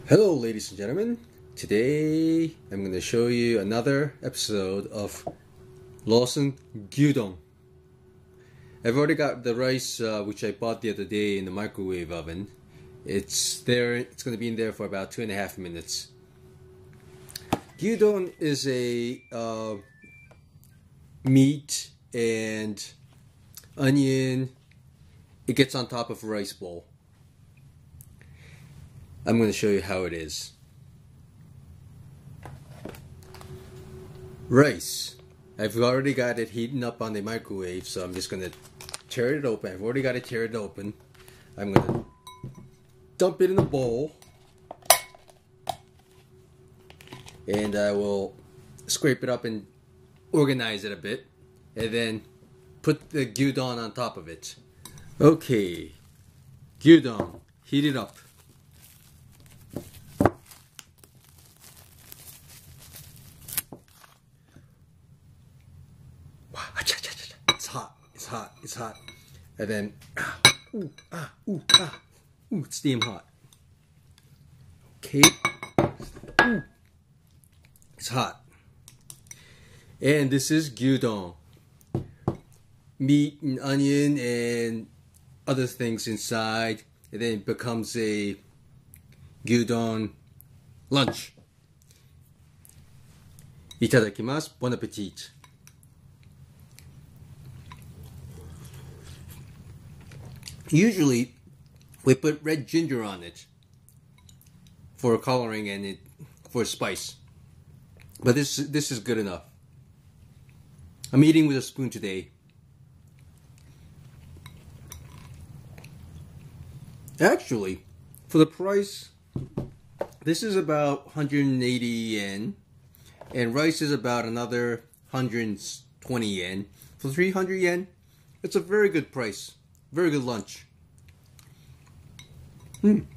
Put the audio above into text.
Hello ladies and gentlemen, today I'm going to show you another episode of Lawson gyudon. I've already got the rice which I bought the other day in the microwave oven. It's going to be in there for about 2.5 minutes. Gyudon is a meat and onion. It gets on top of a rice bowl. I'm going to show you how it is. Rice. I've already got it heating up on the microwave, so I'm just going to tear it open. I've already got it teared open. I'm going to dump it in a bowl. And I will scrape it up and organize it a bit. And then put the gyudon on top of it. Okay. Gyudon. Heat it up. It's hot. And then, it's damn hot. Okay. It's hot. And this is gyudon. Meat and onion and other things inside. And then it becomes a gyudon lunch. Itadakimasu. Bon appetit. Usually, we put red ginger on it for coloring and for spice. But this is good enough. I'm eating with a spoon today. Actually, for the price, this is about 180 yen, and rice is about another 120 yen. For 300 yen, it's a very good price. Very good lunch.